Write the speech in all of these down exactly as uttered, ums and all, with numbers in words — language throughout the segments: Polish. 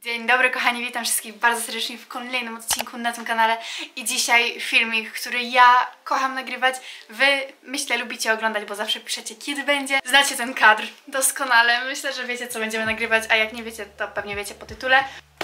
Dzień dobry kochani, witam wszystkich bardzo serdecznie w kolejnym odcinku na tym kanale i dzisiaj filmik, który ja kocham nagrywać. Wy myślę lubicie oglądać, bo zawsze piszecie kiedy będzie. Znacie ten kadr doskonale, myślę, że wiecie co będziemy nagrywać, a jak nie wiecie to pewnie wiecie po tytule.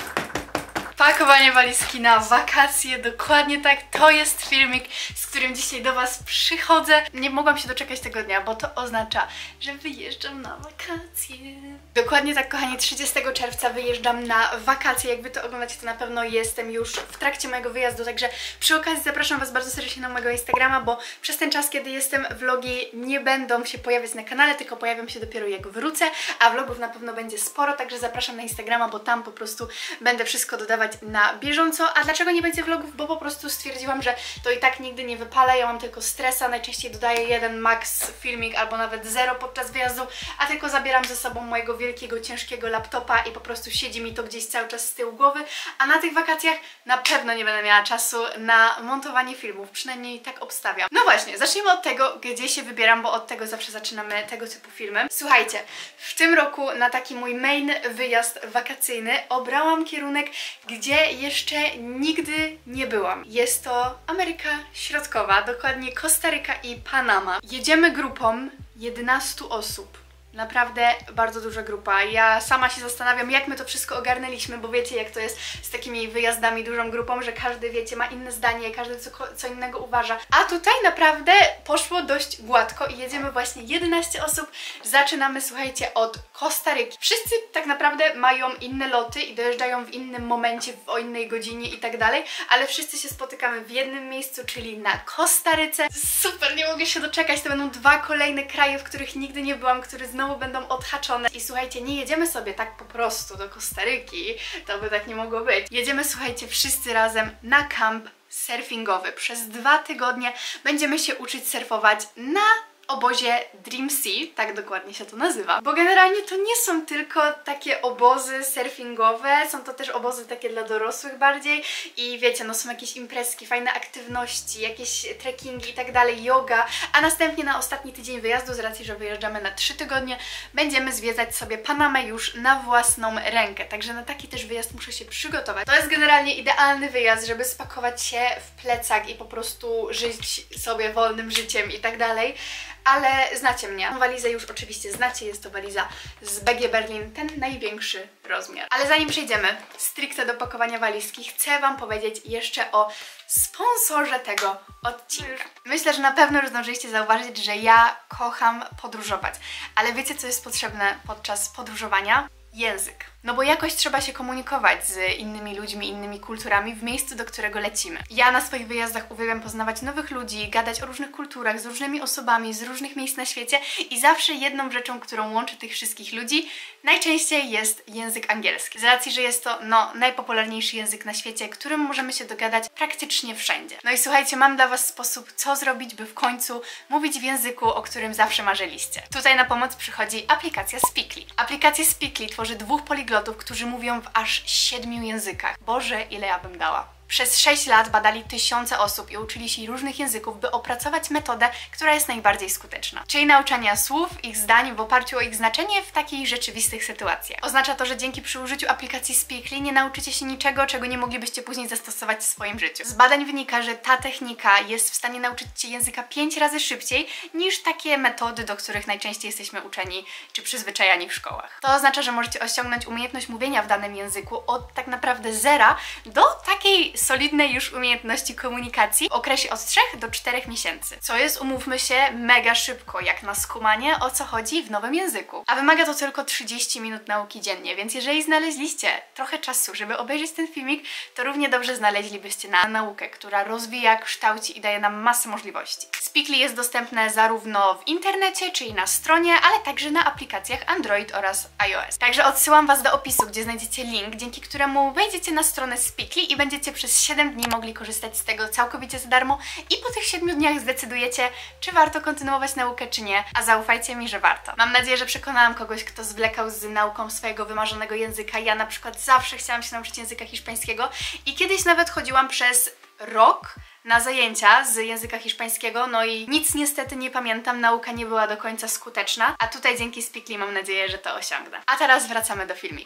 Pakowanie walizki na wakacje, dokładnie tak, to jest filmik, z którym dzisiaj do Was przychodzę. Nie mogłam się doczekać tego dnia, bo to oznacza, że wyjeżdżam na wakacje. Dokładnie tak kochani, trzydziestego czerwca wyjeżdżam na wakacje, jak Wy to oglądacie to na pewno jestem już w trakcie mojego wyjazdu, także przy okazji zapraszam Was bardzo serdecznie na mojego Instagrama, bo przez ten czas, kiedy jestem, vlogi nie będą się pojawiać na kanale, tylko pojawią się dopiero jak wrócę, a vlogów na pewno będzie sporo, także zapraszam na Instagrama, bo tam po prostu będę wszystko dodawać na bieżąco. A dlaczego nie będzie vlogów? Bo po prostu stwierdziłam, że to i tak nigdy nie wypala, ja mam tylko stresa, najczęściej dodaję jeden max filmik albo nawet zero podczas wyjazdu, a tylko zabieram ze sobą mojego wielkiego, ciężkiego laptopa i po prostu siedzi mi to gdzieś cały czas z tyłu głowy, a na tych wakacjach na pewno nie będę miała czasu na montowanie filmów, przynajmniej tak obstawiam. No właśnie, zacznijmy od tego, gdzie się wybieram, bo od tego zawsze zaczynamy tego typu filmy. Słuchajcie, w tym roku na taki mój main wyjazd wakacyjny obrałam kierunek, gdzie jeszcze nigdy nie byłam. Jest to Ameryka Środkowa, dokładnie Kostaryka i Panama. Jedziemy grupą jedenastu osób. Naprawdę bardzo duża grupa. Ja sama się zastanawiam, jak my to wszystko ogarnęliśmy, bo wiecie jak to jest z takimi wyjazdami dużą grupą, że każdy, wiecie, ma inne zdanie, każdy co, co innego uważa. A tutaj naprawdę poszło dość gładko i jedziemy właśnie jedenaście osób. Zaczynamy, słuchajcie, od Kostaryki. Wszyscy tak naprawdę mają inne loty i dojeżdżają w innym momencie, o innej godzinie i tak dalej, ale wszyscy się spotykamy w jednym miejscu, czyli na Kostaryce. Super, nie mogę się doczekać. To będą dwa kolejne kraje, w których nigdy nie byłam, które znowu Znowu będą odhaczone. I słuchajcie, nie jedziemy sobie tak po prostu do Kostaryki, to by tak nie mogło być. Jedziemy, słuchajcie, wszyscy razem na kamp surfingowy. Przez dwa tygodnie będziemy się uczyć surfować na obozie Dream Sea, tak dokładnie się to nazywa. Bo generalnie to nie są tylko takie obozy surfingowe, są to też obozy takie dla dorosłych bardziej i wiecie, no są jakieś imprezki, fajne aktywności, jakieś trekkingi i tak dalej, yoga, a następnie na ostatni tydzień wyjazdu, z racji, że wyjeżdżamy na trzy tygodnie, będziemy zwiedzać sobie Panamę już na własną rękę, także na taki też wyjazd muszę się przygotować. To jest generalnie idealny wyjazd, żeby spakować się w plecak i po prostu żyć sobie wolnym życiem i tak dalej. Ale znacie mnie. Tą walizę już oczywiście znacie, jest to waliza z B G Berlin, ten największy rozmiar. Ale zanim przejdziemy stricte do pakowania walizki, chcę Wam powiedzieć jeszcze o sponsorze tego odcinka. Myślę, że na pewno już zdążyliście zauważyć, że ja kocham podróżować. Ale wiecie, co jest potrzebne podczas podróżowania? Język. No bo jakoś trzeba się komunikować z innymi ludźmi, innymi kulturami w miejscu, do którego lecimy. Ja na swoich wyjazdach uwielbiam poznawać nowych ludzi, gadać o różnych kulturach, z różnymi osobami, z różnych miejsc na świecie i zawsze jedną rzeczą, którą łączy tych wszystkich ludzi, najczęściej jest język angielski. Z racji, że jest to, no, najpopularniejszy język na świecie, którym możemy się dogadać praktycznie wszędzie. No i słuchajcie, mam dla Was sposób, co zrobić, by w końcu mówić w języku, o którym zawsze marzyliście. Tutaj na pomoc przychodzi aplikacja Speakly. Aplikacja Speakly tworzy dwóch poliglotów, którzy mówią w aż siedmiu językach. Boże, ile ja bym dała. Przez sześć lat badali tysiące osób i uczyli się różnych języków, by opracować metodę, która jest najbardziej skuteczna. Czyli nauczania słów, ich zdań w oparciu o ich znaczenie w takich rzeczywistych sytuacjach. Oznacza to, że dzięki przy użyciu aplikacji Speakly nie nauczycie się niczego, czego nie moglibyście później zastosować w swoim życiu. Z badań wynika, że ta technika jest w stanie nauczyć Cię języka pięć razy szybciej niż takie metody, do których najczęściej jesteśmy uczeni czy przyzwyczajani w szkołach. To oznacza, że możecie osiągnąć umiejętność mówienia w danym języku od tak naprawdę zera do takiej solidnej już umiejętności komunikacji w okresie od trzech do czterech miesięcy. Co jest, umówmy się, mega szybko, jak na skumanie, o co chodzi w nowym języku. A wymaga to tylko trzydzieści minut nauki dziennie, więc jeżeli znaleźliście trochę czasu, żeby obejrzeć ten filmik, to równie dobrze znaleźlibyście na naukę, która rozwija, kształci i daje nam masę możliwości. Speakly jest dostępne zarówno w internecie, czyli na stronie, ale także na aplikacjach Android oraz iOS. Także odsyłam Was do opisu, gdzie znajdziecie link, dzięki któremu wejdziecie na stronę Speakly i będziecie przez siedem dni mogli korzystać z tego całkowicie za darmo i po tych siedmiu dniach zdecydujecie, czy warto kontynuować naukę, czy nie, a zaufajcie mi, że warto. Mam nadzieję, że przekonałam kogoś, kto zwlekał z nauką swojego wymarzonego języka. Ja na przykład zawsze chciałam się nauczyć języka hiszpańskiego i kiedyś nawet chodziłam przez rok na zajęcia z języka hiszpańskiego, no i nic niestety nie pamiętam, nauka nie była do końca skuteczna, a tutaj dzięki Speakly mam nadzieję, że to osiągnę. A teraz wracamy do filmiku.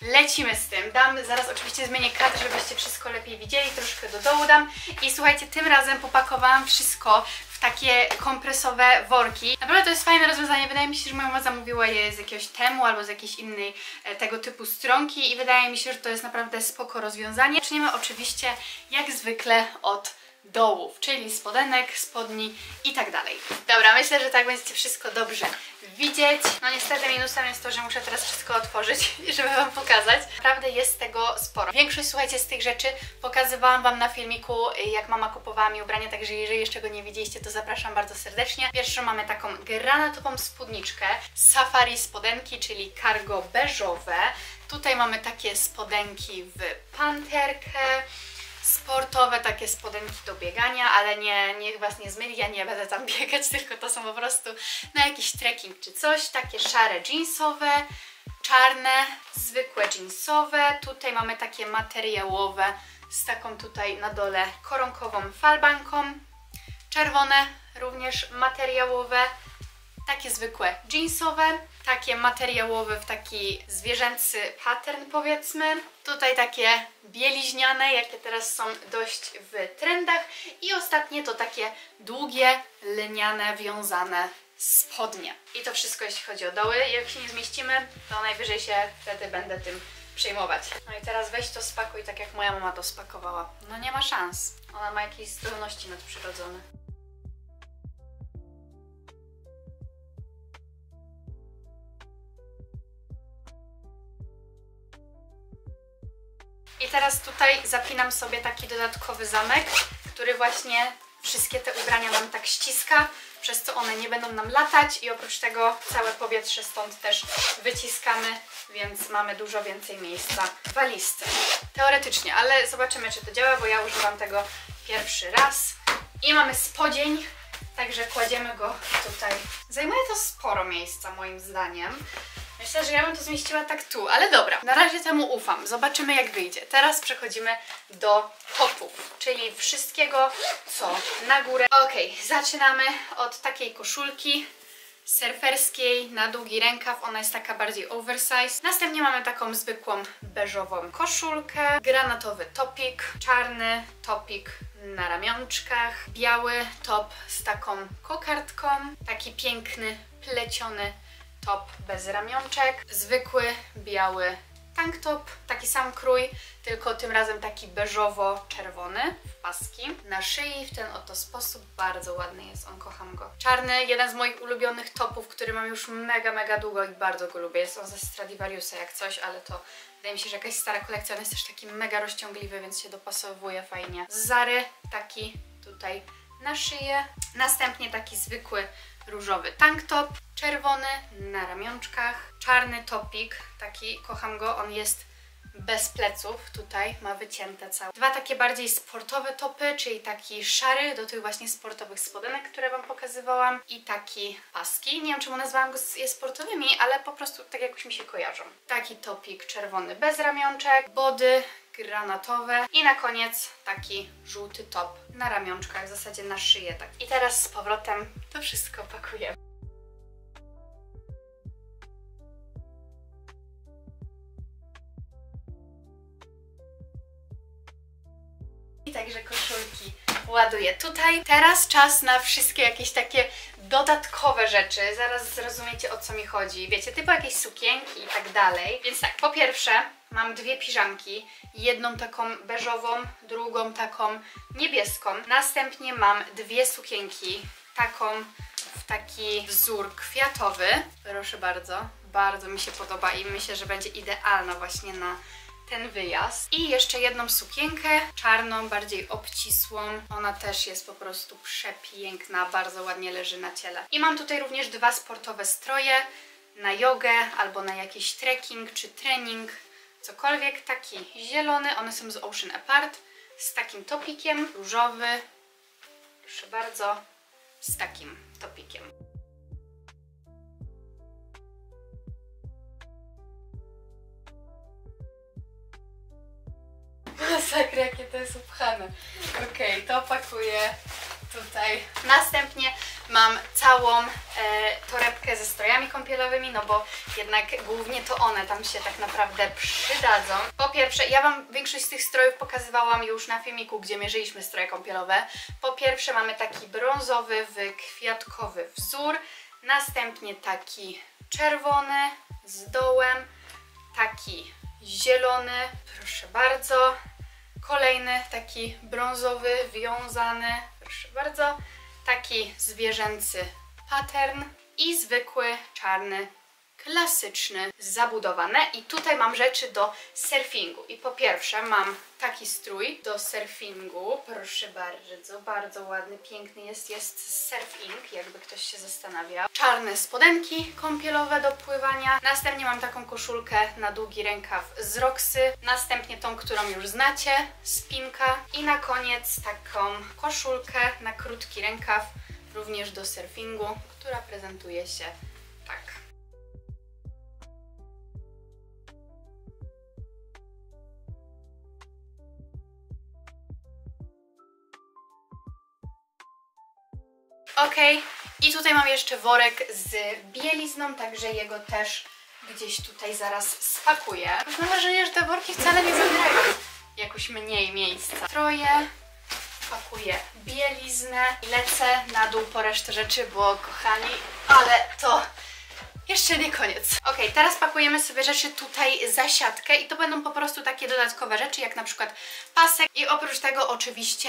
lecimy z tym. Dam, zaraz oczywiście zmienię kadr, żebyście wszystko lepiej widzieli, troszkę do dołu dam. I słuchajcie, tym razem popakowałam wszystko w takie kompresowe worki. Naprawdę to jest fajne rozwiązanie, wydaje mi się, że moja mama zamówiła je z jakiegoś Temu albo z jakiejś innej e, tego typu stronki i wydaje mi się, że to jest naprawdę spoko rozwiązanie. Zaczniemy oczywiście jak zwykle od dołów, czyli spodenek, spodni i tak dalej. Dobra, myślę, że tak będziecie wszystko dobrze widzieć. No niestety minusem jest to, że muszę teraz wszystko otworzyć, żeby wam pokazać. Naprawdę jest tego sporo. Większość, słuchajcie, z tych rzeczy pokazywałam wam na filmiku, jak mama kupowała mi ubrania, także jeżeli jeszcze go nie widzieliście, to zapraszam bardzo serdecznie. Pierwszą mamy taką granatową spódniczkę, safari spodenki, czyli cargo beżowe. Tutaj mamy takie spodenki w panterkę, sportowe takie spodenki do biegania, ale nie, niech was nie zmyli, ja nie będę tam biegać, tylko to są po prostu na jakiś trekking czy coś. Takie szare jeansowe, czarne, zwykłe jeansowe. Tutaj mamy takie materiałowe z taką tutaj na dole koronkową falbanką. Czerwone, również materiałowe. Takie zwykłe jeansowe, takie materiałowe w taki zwierzęcy pattern powiedzmy. Tutaj takie bieliźniane, jakie teraz są dość w trendach. I ostatnie to takie długie, lniane, wiązane spodnie. I to wszystko jeśli chodzi o doły. Jak się nie zmieścimy, to najwyżej się wtedy będę tym przejmować. No i teraz weź to spakuj tak jak moja mama to spakowała. No nie ma szans. Ona ma jakieś zdolności nadprzyrodzone. I teraz tutaj zapinam sobie taki dodatkowy zamek, który właśnie wszystkie te ubrania nam tak ściska, przez co one nie będą nam latać i oprócz tego całe powietrze stąd też wyciskamy, więc mamy dużo więcej miejsca w walizce. Teoretycznie, ale zobaczymy, czy to działa, bo ja używam tego pierwszy raz. I mamy spodzień, także kładziemy go tutaj. Zajmuje to sporo miejsca moim zdaniem. Myślę, że ja bym to zmieściła tak tu, ale dobra. Na razie temu ufam. Zobaczymy jak wyjdzie. Teraz przechodzimy do topów, czyli wszystkiego co na górę. Okej, zaczynamy od takiej koszulki surferskiej na długi rękaw. Ona jest taka bardziej oversize. Następnie mamy taką zwykłą beżową koszulkę, granatowy topik, czarny topik na ramionczkach, biały top z taką kokardką, taki piękny, pleciony top bez ramionczek, zwykły biały tank top, taki sam krój, tylko tym razem taki beżowo-czerwony w paski. Na szyi w ten oto sposób, bardzo ładny jest on, kocham go. Czarny, jeden z moich ulubionych topów, który mam już mega, mega długo i bardzo go lubię. Jest on ze Stradivariusa jak coś, ale to wydaje mi się, że jakaś stara kolekcja, on jest też taki mega rozciągliwy, więc się dopasowuje fajnie. Z Zary taki tutaj na szyję. Następnie taki zwykły różowy tank top, czerwony na ramionczkach, czarny topik, taki, kocham go, on jest bez pleców, tutaj ma wycięte całe. Dwa takie bardziej sportowe topy, czyli taki szary do tych właśnie sportowych spodenek, które wam pokazywałam i taki paski. Nie wiem czemu nazwałam go je sportowymi, ale po prostu tak jakoś mi się kojarzą. Taki topik czerwony bez ramionczek, body granatowe i na koniec taki żółty top na ramionczkach, w zasadzie na szyję. Tak. I teraz z powrotem to wszystko pakujemy. I także koszulki ładuję tutaj. Teraz czas na wszystkie jakieś takie dodatkowe rzeczy. Zaraz zrozumiecie o co mi chodzi. Wiecie, typu jakieś sukienki i tak dalej. Więc tak, po pierwsze mam dwie piżamki. Jedną taką beżową, drugą taką niebieską. Następnie mam dwie sukienki. Taką w taki wzór kwiatowy. Proszę bardzo. Bardzo mi się podoba i myślę, że będzie idealna właśnie na ten wyjazd. I jeszcze jedną sukienkę, czarną, bardziej obcisłą. Ona też jest po prostu przepiękna, bardzo ładnie leży na ciele. I mam tutaj również dwa sportowe stroje na jogę albo na jakiś trekking czy trening, cokolwiek. Taki zielony, one są z Ocean Apart, z takim topikiem, różowy, proszę bardzo, z takim topikiem. Masakra, jakie to jest upchane. Okej, okay, to pakuję tutaj. Następnie mam całą e, torebkę ze strojami kąpielowymi, no bo jednak głównie to one tam się tak naprawdę przydadzą. Po pierwsze, ja Wam większość z tych strojów pokazywałam już na filmiku, gdzie mierzyliśmy stroje kąpielowe. Po pierwsze mamy taki brązowy w kwiatkowy wzór, następnie taki czerwony z dołem, taki zielony, proszę bardzo, kolejny taki brązowy, wiązany, proszę bardzo, taki zwierzęcy pattern i zwykły czarny, klasyczny, zabudowane. I tutaj mam rzeczy do surfingu. I po pierwsze mam taki strój do surfingu, proszę bardzo, bardzo ładny, piękny jest, jest surfing, jakby ktoś się zastanawiał. Czarne spodenki kąpielowe do pływania, następnie mam taką koszulkę na długi rękaw z Roxy, następnie tą, którą już znacie, spinka i na koniec taką koszulkę na krótki rękaw, również do surfingu, która prezentuje się tak. Ok, i tutaj mam jeszcze worek z bielizną, także jego też gdzieś tutaj zaraz spakuję. Mam wrażenie, że te worki wcale nie zabierają jakoś mniej miejsca. Stroje, pakuję bieliznę i lecę na dół po resztę rzeczy, bo kochani, ale to jeszcze nie koniec. Ok, teraz pakujemy sobie rzeczy tutaj za siatkę i to będą po prostu takie dodatkowe rzeczy, jak na przykład pasek i oprócz tego oczywiście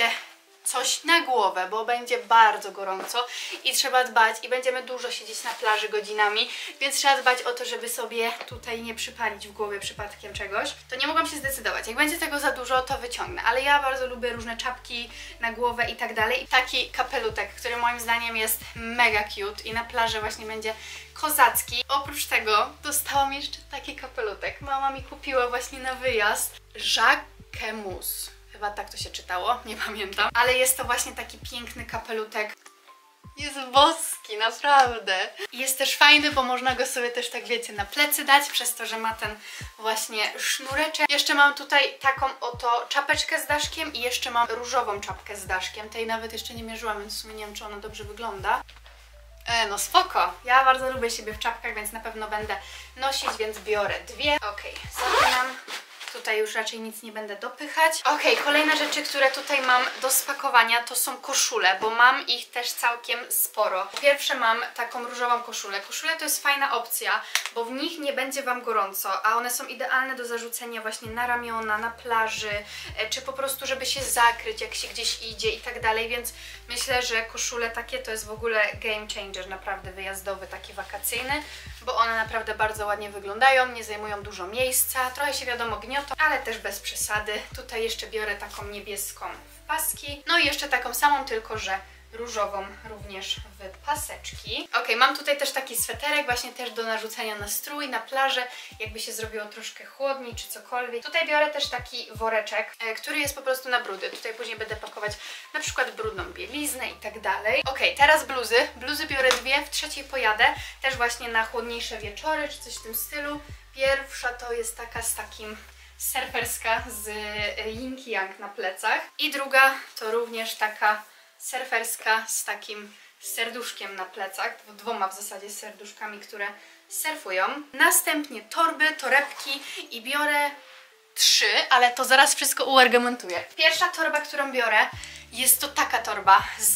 coś na głowę, bo będzie bardzo gorąco i trzeba dbać i będziemy dużo siedzieć na plaży godzinami, więc trzeba dbać o to, żeby sobie tutaj nie przypalić w głowie przypadkiem czegoś. To nie mogłam się zdecydować. Jak będzie tego za dużo, to wyciągnę, ale ja bardzo lubię różne czapki na głowę i tak dalej. I taki kapelutek, który moim zdaniem jest mega cute i na plaży właśnie będzie kozacki. Oprócz tego dostałam jeszcze taki kapelutek. Mama mi kupiła właśnie na wyjazd. Jacquemus. Chyba tak to się czytało, nie pamiętam. Ale jest to właśnie taki piękny kapelutek. Jest boski, naprawdę. Jest też fajny, bo można go sobie też, tak wiecie, na plecy dać, przez to, że ma ten właśnie sznureczek. Jeszcze mam tutaj taką oto czapeczkę z daszkiem i jeszcze mam różową czapkę z daszkiem. Tej nawet jeszcze nie mierzyłam, więc w sumie nie wiem, czy ona dobrze wygląda. E, no spoko. Ja bardzo lubię siebie w czapkach, więc na pewno będę nosić, więc biorę dwie. Okej, zapinam. Tutaj już raczej nic nie będę dopychać. Ok, kolejne rzeczy, które tutaj mam do spakowania, to są koszule, bo mam ich też całkiem sporo. Po pierwsze mam taką różową koszulę. Koszule to jest fajna opcja, bo w nich nie będzie Wam gorąco, a one są idealne do zarzucenia właśnie na ramiona, na plaży, czy po prostu, żeby się zakryć, jak się gdzieś idzie i tak dalej, więc myślę, że koszule takie to jest w ogóle game changer, naprawdę wyjazdowy, taki wakacyjny, bo one naprawdę bardzo ładnie wyglądają, nie zajmują dużo miejsca, trochę się wiadomo gniotą, ale też bez przesady. Tutaj jeszcze biorę taką niebieską w paski, no i jeszcze taką samą, tylko że różową również w paseczki. Ok, mam tutaj też taki sweterek właśnie też do narzucenia na strój, na plażę, jakby się zrobiło troszkę chłodniej czy cokolwiek. Tutaj biorę też taki woreczek, e, który jest po prostu na brudy. Tutaj później będę pakować na przykład brudną bieliznę i tak dalej. Ok, teraz bluzy. Bluzy biorę dwie, w trzeciej pojadę, też właśnie na chłodniejsze wieczory czy coś w tym stylu. Pierwsza to jest taka z takim surferska z yin yang na plecach i druga to również taka surferska z takim serduszkiem na plecach, dwoma w zasadzie serduszkami, które surfują. Następnie torby, torebki i biorę trzy, ale to zaraz wszystko uargumentuję. Pierwsza torba, którą biorę, jest to taka torba z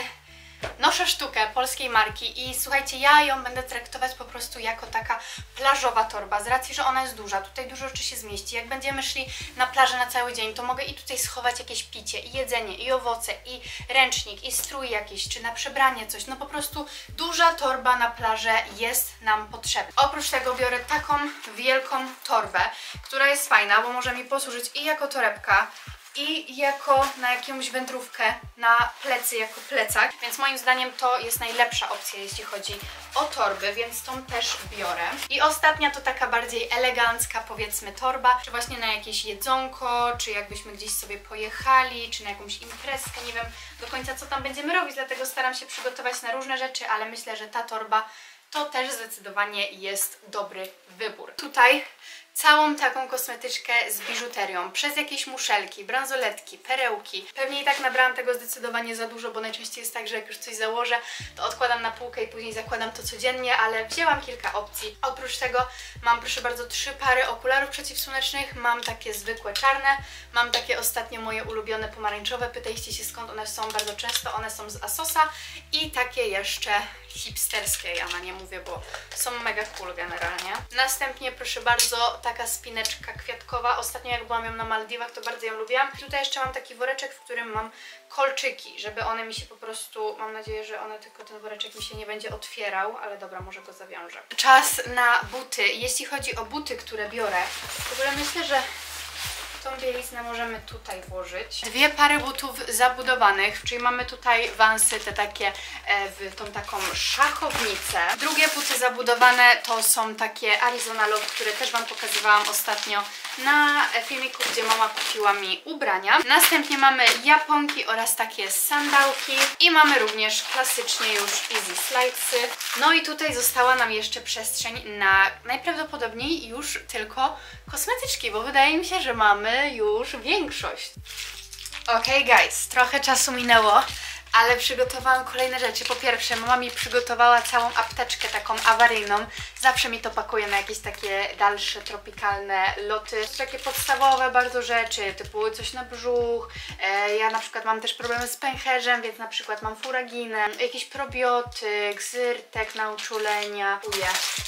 Noszę Sztukę, polskiej marki i słuchajcie, ja ją będę traktować po prostu jako taka plażowa torba, z racji, że ona jest duża, tutaj dużo rzeczy się zmieści. Jak będziemy szli na plażę na cały dzień, to mogę i tutaj schować jakieś picie, i jedzenie, i owoce, i ręcznik, i strój jakiś, czy na przebranie coś. No po prostu duża torba na plażę jest nam potrzebna. Oprócz tego biorę taką wielką torbę, która jest fajna, bo może mi posłużyć i jako torebka, i jako na jakąś wędrówkę, na plecy, jako plecak, więc moim zdaniem to jest najlepsza opcja, jeśli chodzi o torby, więc tą też biorę. I ostatnia to taka bardziej elegancka, powiedzmy, torba, czy właśnie na jakieś jedzonko, czy jakbyśmy gdzieś sobie pojechali, czy na jakąś imprezkę, nie wiem do końca co tam będziemy robić, dlatego staram się przygotować na różne rzeczy, ale myślę, że ta torba to też zdecydowanie jest dobry wybór. Tutaj całą taką kosmetyczkę z biżuterią, przez jakieś muszelki, bransoletki, perełki. Pewnie i tak nabrałam tego zdecydowanie za dużo, bo najczęściej jest tak, że jak już coś założę, to odkładam na półkę i później zakładam to codziennie, ale wzięłam kilka opcji. Oprócz tego mam, proszę bardzo, trzy pary okularów przeciwsłonecznych, mam takie zwykłe czarne, mam takie ostatnio moje ulubione pomarańczowe, pytajcie się skąd one są bardzo często, one są z Asosa i takie jeszcze hipsterskie, ja na nie mówię, bo są mega cool generalnie. Następnie, proszę bardzo, taka spineczka kwiatkowa. Ostatnio jak byłam ją na Maldiwach, to bardzo ją lubiłam. Tutaj jeszcze mam taki woreczek, w którym mam kolczyki, żeby one mi się po prostu, mam nadzieję, że one, tylko ten woreczek mi się nie będzie otwierał, ale dobra, może go zawiążę. Czas na buty. Jeśli chodzi o buty, które biorę, w ogóle myślę, że tą bieliznę możemy tutaj włożyć. Dwie pary butów zabudowanych, czyli mamy tutaj Vansy, te takie e, w tą taką szachownicę. Drugie buty zabudowane to są takie Arizona Love, które też Wam pokazywałam ostatnio na filmiku, gdzie mama kupiła mi ubrania. Następnie mamy japonki oraz takie sandałki i mamy również klasycznie już Easy Slidesy. No i tutaj została nam jeszcze przestrzeń na najprawdopodobniej już tylko kosmetyczki, bo wydaje mi się, że mamy już większość. Okej, okay, guys, trochę czasu minęło, ale przygotowałam kolejne rzeczy. Po pierwsze, mama mi przygotowała całą apteczkę taką awaryjną. Zawsze mi to pakuje na jakieś takie dalsze, tropikalne loty. Takie podstawowe bardzo rzeczy, typu coś na brzuch. E, ja na przykład mam też problemy z pęcherzem, więc na przykład mam furaginę, jakiś probiotyk, zyrtek na uczulenia. Uje.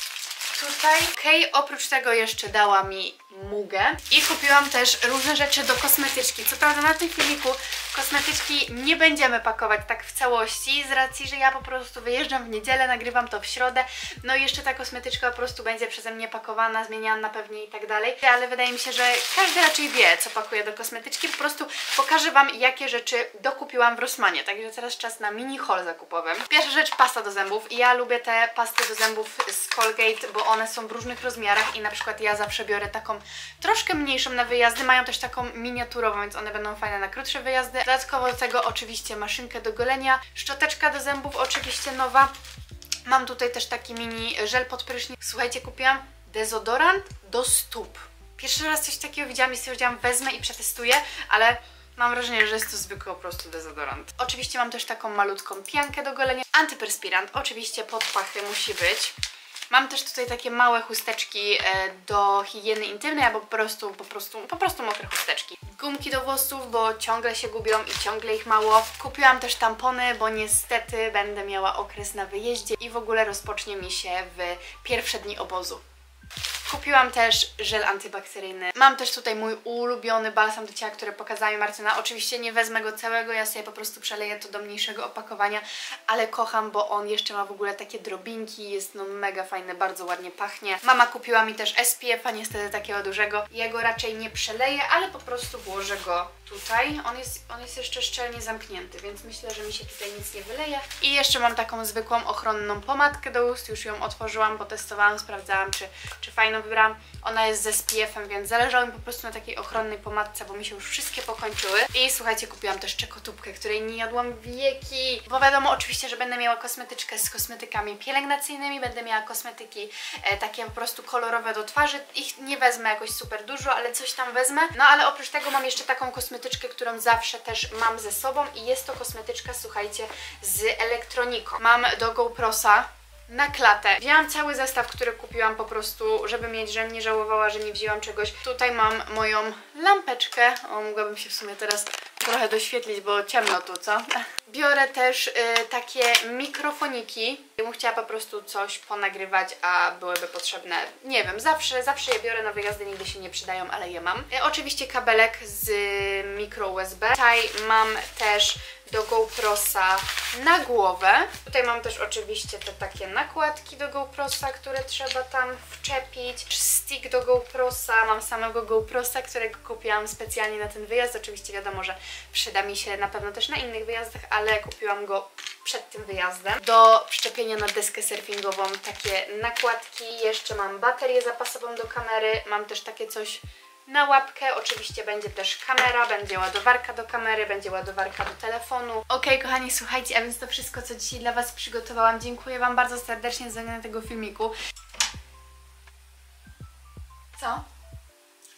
Tutaj. Okej, okay, oprócz tego jeszcze dała mi mugę i kupiłam też różne rzeczy do kosmetyczki. Co prawda na tym filmiku kosmetyczki nie będziemy pakować tak w całości, z racji, że ja po prostu wyjeżdżam w niedzielę, nagrywam to w środę, no i jeszcze ta kosmetyczka po prostu będzie przeze mnie pakowana, zmieniana pewnie i tak dalej, ale wydaje mi się, że każdy raczej wie, co pakuje do kosmetyczki. Po prostu pokażę Wam, jakie rzeczy dokupiłam w Rossmanie, także teraz czas na mini haul zakupowy. Pierwsza rzecz, pasta do zębów. Ja lubię te pasty do zębów z Colgate, bo one są w różnych rozmiarach i na przykład ja zawsze biorę taką troszkę mniejszą na wyjazdy, mają też taką miniaturową, więc one będą fajne na krótsze wyjazdy. Dodatkowo do tego oczywiście maszynkę do golenia, szczoteczka do zębów oczywiście nowa. Mam tutaj też taki mini żel pod prysznic. Słuchajcie, kupiłam dezodorant do stóp. Pierwszy raz coś takiego widziałam i stwierdziłam, wezmę i przetestuję, ale mam wrażenie, że jest to zwykły po prostu dezodorant. Oczywiście mam też taką malutką piankę do golenia. Antyperspirant, oczywiście pod pachy musi być. Mam też tutaj takie małe chusteczki do higieny intymnej, albo po prostu, po prostu, po prostu mokre chusteczki. Gumki do włosów, bo ciągle się gubią i ciągle ich mało. Kupiłam też tampony, bo niestety będę miała okres na wyjeździe i w ogóle rozpocznie mi się w pierwsze dni obozu. Kupiłam też żel antybakteryjny. Mam też tutaj mój ulubiony balsam do ciała, który pokazała mi Martyna. Oczywiście nie wezmę go całego, ja sobie po prostu przeleję to do mniejszego opakowania, ale kocham, bo on jeszcze ma w ogóle takie drobinki, jest no mega fajny, bardzo ładnie pachnie. Mama kupiła mi też S P F-a, niestety takiego dużego. Ja go raczej nie przeleję, ale po prostu włożę go tutaj. On jest, on jest jeszcze szczelnie zamknięty, więc myślę, że mi się tutaj nic nie wyleje. I jeszcze mam taką zwykłą ochronną pomadkę do ust, już ją otworzyłam, potestowałam, sprawdzałam, czy, czy fajną wybrałam. Ona jest z S P F-em, więc zależało mi po prostu na takiej ochronnej pomadce, bo mi się już wszystkie pokończyły. I słuchajcie, kupiłam też czekotubkę, której nie jadłam wieki. Bo wiadomo oczywiście, że będę miała kosmetyczkę z kosmetykami pielęgnacyjnymi, będę miała kosmetyki e, takie po prostu kolorowe do twarzy. Ich nie wezmę jakoś super dużo, ale coś tam wezmę. No ale oprócz tego mam jeszcze taką kosmetyczkę, którą zawsze też mam ze sobą i jest to kosmetyczka, słuchajcie, z elektroniką. Mam do GoProsa na klatę. Wzięłam cały zestaw, który kupiłam po prostu, żeby mieć, żebym nie żałowała, że nie wzięłam czegoś. Tutaj mam moją lampeczkę. O, mogłabym się w sumie teraz trochę doświetlić, bo ciemno tu, co? Biorę też y, takie mikrofoniki. Ja bym chciała po prostu coś ponagrywać, a byłyby potrzebne, nie wiem, zawsze, zawsze je biorę na wyjazdy, nigdy się nie przydają, ale je mam. Y, oczywiście kabelek z y, mikro U S B. Tutaj mam też do GoProsa na głowę. Tutaj mam też oczywiście te takie nakładki do GoProsa, które trzeba tam wczepić. Stick do GoProsa, mam samego GoProsa, którego kupiłam specjalnie na ten wyjazd. Oczywiście wiadomo, że przyda mi się na pewno też na innych wyjazdach, ale kupiłam go przed tym wyjazdem. Do wszczepienia na deskę surfingową takie nakładki. Jeszcze mam baterię zapasową do kamery. Mam też takie coś na łapkę. Oczywiście będzie też kamera, będzie ładowarka do kamery, będzie ładowarka do telefonu. Ok, kochani, słuchajcie, a więc to wszystko, co dzisiaj dla Was przygotowałam. Dziękuję Wam bardzo serdecznie za oglądanie tego filmiku. Co?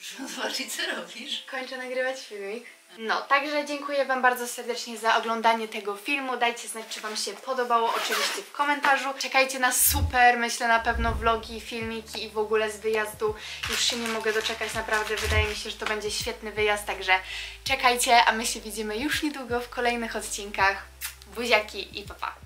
Muszę zobaczyć, co robisz. Kończę nagrywać filmik. No, także dziękuję Wam bardzo serdecznie za oglądanie tego filmu. Dajcie znać, czy Wam się podobało, oczywiście w komentarzu. Czekajcie na super, myślę na pewno vlogi, filmiki i w ogóle z wyjazdu. Już się nie mogę doczekać, naprawdę wydaje mi się, że to będzie świetny wyjazd, także czekajcie, a my się widzimy już niedługo w kolejnych odcinkach. Buziaki i pa pa!